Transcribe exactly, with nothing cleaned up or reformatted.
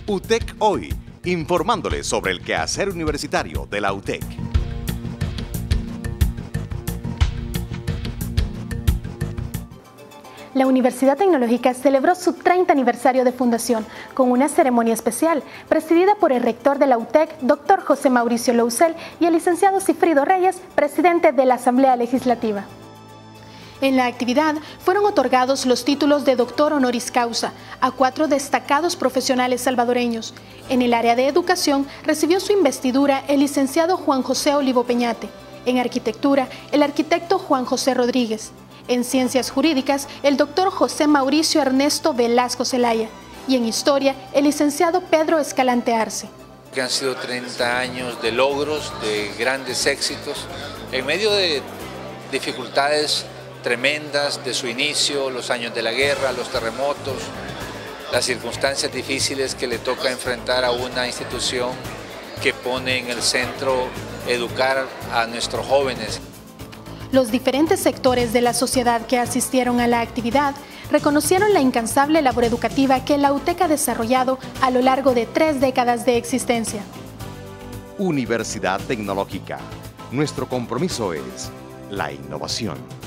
U T E C Hoy, informándole sobre el quehacer universitario de la U T E C. La Universidad Tecnológica celebró su treinta aniversario de fundación con una ceremonia especial presidida por el rector de la U T E C, doctor José Mauricio Lousel, y el licenciado Cifrido Reyes, presidente de la Asamblea Legislativa. En la actividad fueron otorgados los títulos de doctor honoris causa a cuatro destacados profesionales salvadoreños. En el área de educación recibió su investidura el licenciado Juan José Olivo Peñate, en arquitectura el arquitecto Juan José Rodríguez, en ciencias jurídicas el doctor José Mauricio Ernesto Velasco Zelaya y en historia el licenciado Pedro Escalante Arce. Que han sido treinta años de logros, de grandes éxitos, en medio de dificultades tremendas de su inicio, los años de la guerra, los terremotos, las circunstancias difíciles que le toca enfrentar a una institución que pone en el centro educar a nuestros jóvenes. Los diferentes sectores de la sociedad que asistieron a la actividad reconocieron la incansable labor educativa que la U T E C ha desarrollado a lo largo de tres décadas de existencia. Universidad Tecnológica. Nuestro compromiso es la innovación.